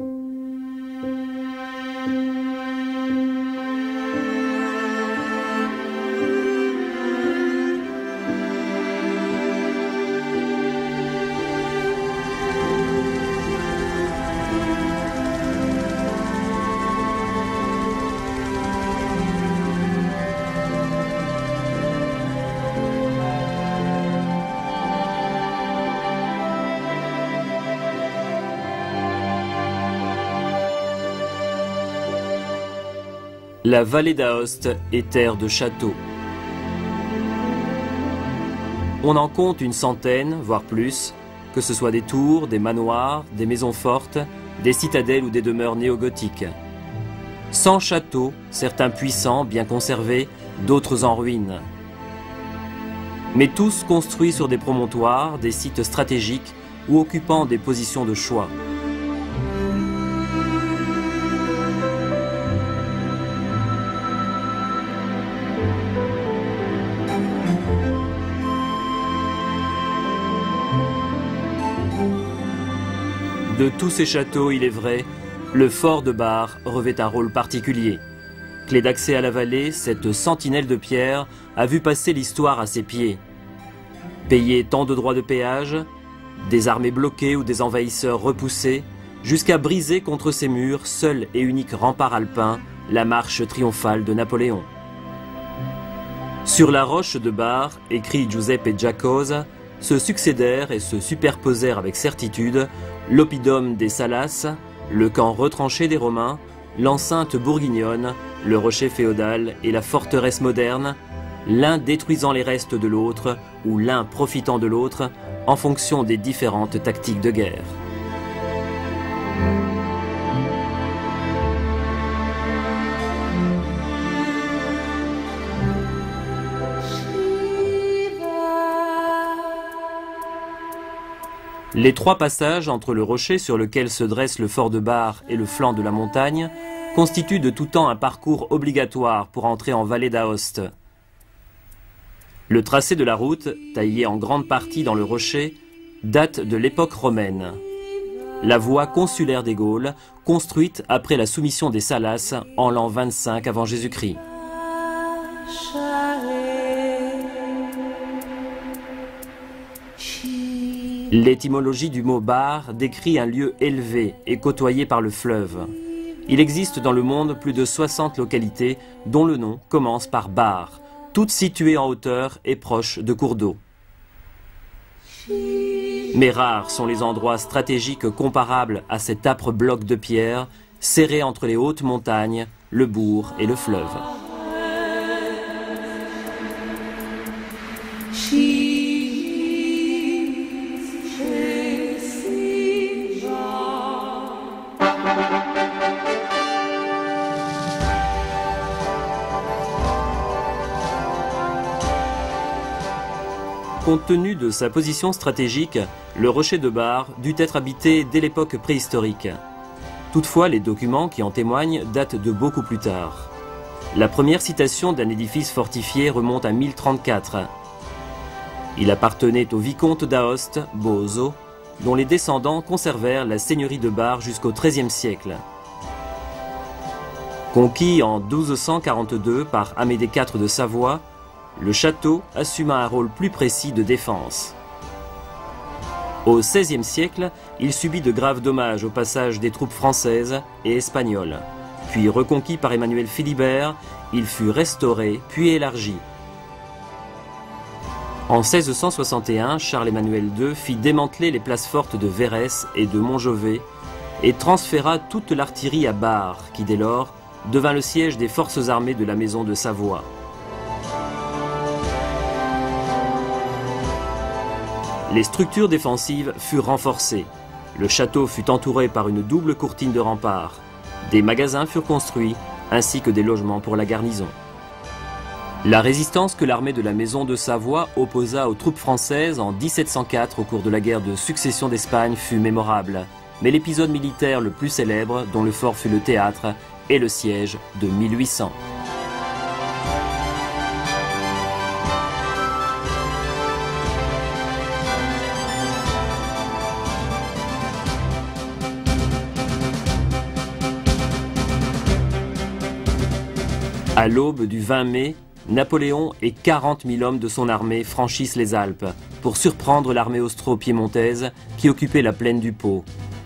La vallée d'Aoste est terre de châteaux. On en compte une centaine, voire plus, que ce soit des tours, des manoirs, des maisons fortes, des citadelles ou des demeures néogothiques. 100 châteaux, certains puissants, bien conservés, d'autres en ruine. Mais tous construits sur des promontoires, des sites stratégiques ou occupant des positions de choix. De tous ces châteaux, il est vrai, le fort de Bar revêt un rôle particulier. Clé d'accès à la vallée, cette sentinelle de pierre a vu passer l'histoire à ses pieds. Payer tant de droits de péage, des armées bloquées ou des envahisseurs repoussés, jusqu'à briser contre ses murs, seul et unique rempart alpin, la marche triomphale de Napoléon. Sur la roche de Bar, écrit Giuseppe Giacosa, se succédèrent et se superposèrent avec certitude l'oppidum des Salas, le camp retranché des Romains, l'enceinte bourguignonne, le rocher féodal et la forteresse moderne, l'un détruisant les restes de l'autre ou l'un profitant de l'autre en fonction des différentes tactiques de guerre. Les 3 passages entre le rocher sur lequel se dresse le fort de Bar et le flanc de la montagne constituent de tout temps un parcours obligatoire pour entrer en vallée d'Aoste. Le tracé de la route, taillé en grande partie dans le rocher, date de l'époque romaine. La voie consulaire des Gaules, construite après la soumission des Salas en l'an 25 avant Jésus-Christ. L'étymologie du mot Bar décrit un lieu élevé et côtoyé par le fleuve. Il existe dans le monde plus de 60 localités dont le nom commence par Bar, toutes situées en hauteur et proches de cours d'eau. Mais rares sont les endroits stratégiques comparables à cet âpre bloc de pierre serré entre les hautes montagnes, le bourg et le fleuve. Compte tenu de sa position stratégique, le rocher de Bar dut être habité dès l'époque préhistorique. Toutefois, les documents qui en témoignent datent de beaucoup plus tard. La première citation d'un édifice fortifié remonte à 1034. Il appartenait au vicomte d'Aoste, Boso, dont les descendants conservèrent la seigneurie de Bar jusqu'au XIIIe siècle. Conquis en 1242 par Amédée IV de Savoie, le château assuma un rôle plus précis de défense. Au XVIe siècle, il subit de graves dommages au passage des troupes françaises et espagnoles. Puis reconquis par Emmanuel Philibert, il fut restauré puis élargi. En 1661, Charles-Emmanuel II fit démanteler les places fortes de Verrès et de Montjovet et transféra toute l'artillerie à Bar, qui dès lors devint le siège des forces armées de la Maison de Savoie. Les structures défensives furent renforcées. Le château fut entouré par une double courtine de remparts. Des magasins furent construits, ainsi que des logements pour la garnison. La résistance que l'armée de la Maison de Savoie opposa aux troupes françaises en 1704 au cours de la guerre de succession d'Espagne fut mémorable. Mais l'épisode militaire le plus célèbre, dont le fort fut le théâtre, est le siège de 1800. À l'aube du 20 mai, Napoléon et 40 000 hommes de son armée franchissent les Alpes pour surprendre l'armée austro-piémontaise qui occupait la plaine du Pô.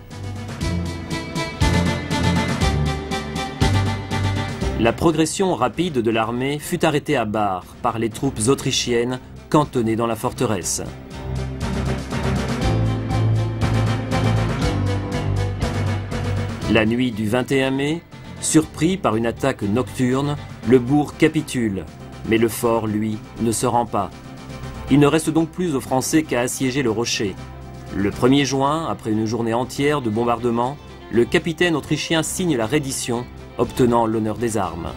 La progression rapide de l'armée fut arrêtée à Bar par les troupes autrichiennes cantonnées dans la forteresse. La nuit du 21 mai, surpris par une attaque nocturne, le bourg capitule, mais le fort, lui, ne se rend pas. Il ne reste donc plus aux Français qu'à assiéger le rocher. Le 1er juin, après une journée entière de bombardements, le capitaine autrichien signe la reddition, obtenant l'honneur des armes.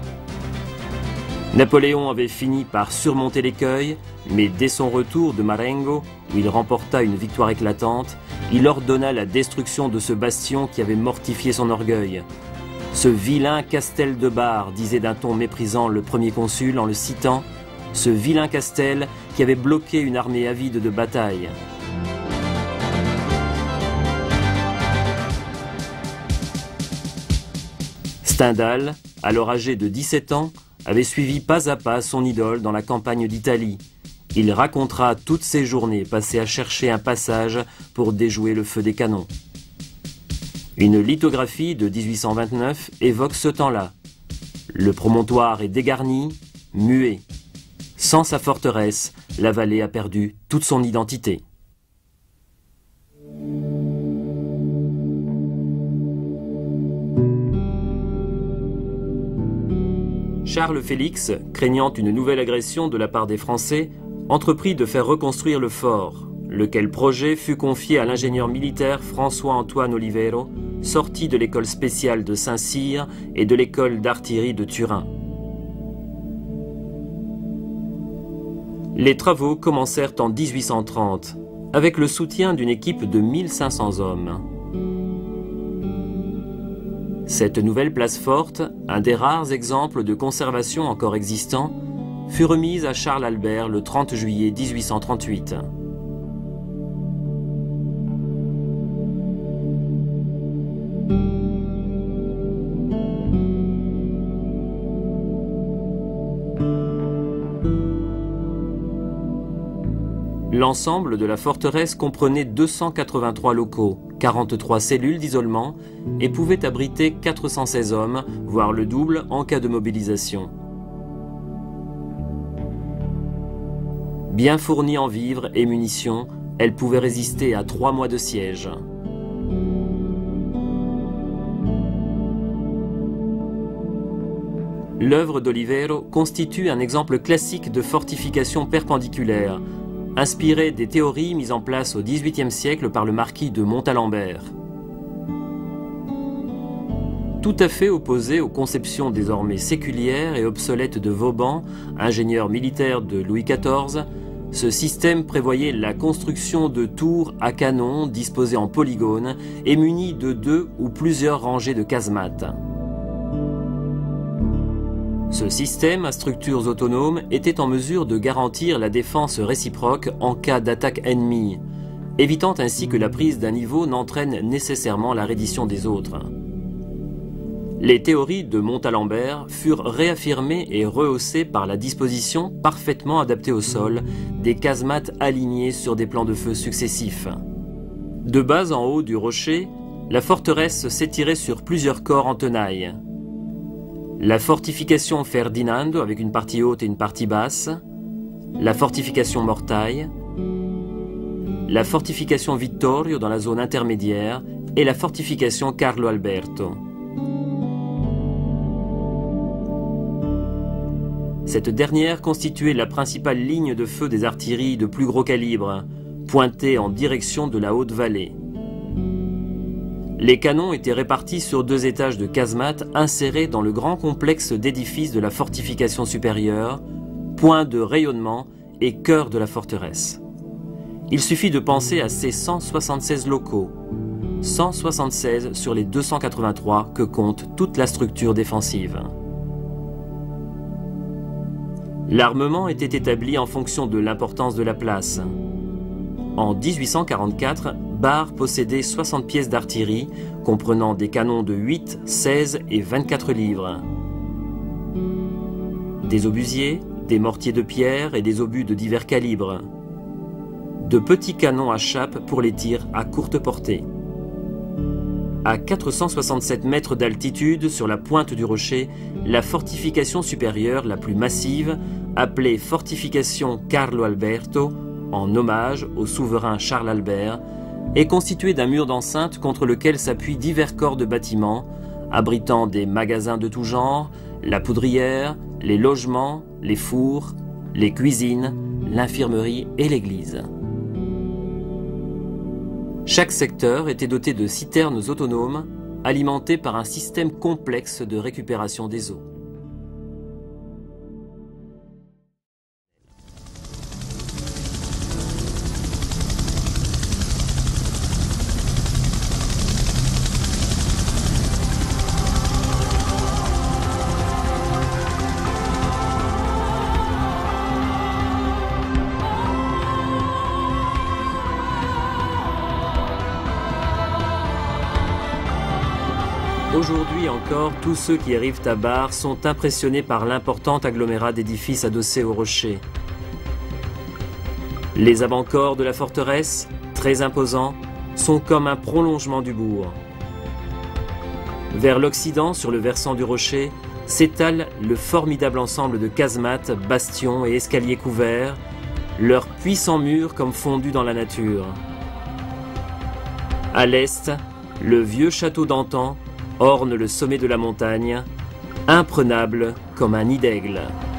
Napoléon avait fini par surmonter l'écueil, mais dès son retour de Marengo, où il remporta une victoire éclatante, il ordonna la destruction de ce bastion qui avait mortifié son orgueil. Ce vilain Castel de Bar, disait d'un ton méprisant le premier consul en le citant, ce vilain Castel qui avait bloqué une armée avide de bataille. Stendhal, alors âgé de 17 ans, avait suivi pas à pas son idole dans la campagne d'Italie. Il racontera toutes ses journées passées à chercher un passage pour déjouer le feu des canons. Une lithographie de 1829 évoque ce temps-là. Le promontoire est dégarni, muet. Sans sa forteresse, la vallée a perdu toute son identité. Charles Félix, craignant une nouvelle agression de la part des Français, entreprit de faire reconstruire le fort, lequel projet fut confié à l'ingénieur militaire François-Antoine Olivero, sorti de l'école spéciale de Saint-Cyr et de l'école d'artillerie de Turin. Les travaux commencèrent en 1830, avec le soutien d'une équipe de 1500 hommes. Cette nouvelle place forte, un des rares exemples de conservation encore existants, fut remise à Charles Albert le 30 juillet 1838. L'ensemble de la forteresse comprenait 283 locaux, 43 cellules d'isolement et pouvait abriter 416 hommes, voire le double en cas de mobilisation. Bien fournie en vivres et munitions, elle pouvait résister à 3 mois de siège. L'œuvre d'Olivero constitue un exemple classique de fortification perpendiculaire, inspirée des théories mises en place au XVIIIe siècle par le marquis de Montalembert. Tout à fait opposé aux conceptions désormais séculières et obsolètes de Vauban, ingénieur militaire de Louis XIV, ce système prévoyait la construction de tours à canon disposées en polygones et munies de 2 ou plusieurs rangées de casemates. Ce système à structures autonomes était en mesure de garantir la défense réciproque en cas d'attaque ennemie, évitant ainsi que la prise d'un niveau n'entraîne nécessairement la reddition des autres. Les théories de Montalembert furent réaffirmées et rehaussées par la disposition parfaitement adaptée au sol des casemates alignées sur des plans de feu successifs. De bas en haut du rocher, la forteresse s'étirait sur plusieurs corps en tenaille. La fortification Ferdinando avec une partie haute et une partie basse, la fortification Mortaille, la fortification Vittorio dans la zone intermédiaire et la fortification Carlo Alberto. Cette dernière constituait la principale ligne de feu des artilleries de plus gros calibre, pointée en direction de la haute vallée. Les canons étaient répartis sur 2 étages de casemates insérés dans le grand complexe d'édifices de la fortification supérieure, point de rayonnement et cœur de la forteresse. Il suffit de penser à ces 176 locaux, 176 sur les 283 que compte toute la structure défensive. L'armement était établi en fonction de l'importance de la place. En 1844, Bar possédait 60 pièces d'artillerie, comprenant des canons de 8, 16 et 24 livres. Des obusiers, des mortiers de pierre et des obus de divers calibres. De petits canons à chape pour les tirs à courte portée. À 467 mètres d'altitude, sur la pointe du rocher, la fortification supérieure la plus massive, appelée fortification Carlo Alberto, en hommage au souverain Charles Albert, est constituée d'un mur d'enceinte contre lequel s'appuient divers corps de bâtiments, abritant des magasins de tout genre, la poudrière, les logements, les fours, les cuisines, l'infirmerie et l'église. Chaque secteur était doté de citernes autonomes, alimentées par un système complexe de récupération des eaux. Aujourd'hui encore, tous ceux qui arrivent à Bar sont impressionnés par l'important agglomérat d'édifices adossés au rocher. Les avant-corps de la forteresse, très imposants, sont comme un prolongement du bourg. Vers l'occident, sur le versant du rocher, s'étale le formidable ensemble de casemates, bastions et escaliers couverts, leurs puissants murs comme fondus dans la nature. À l'est, le vieux château d'antan orne le sommet de la montagne, imprenable comme un nid d'aigle.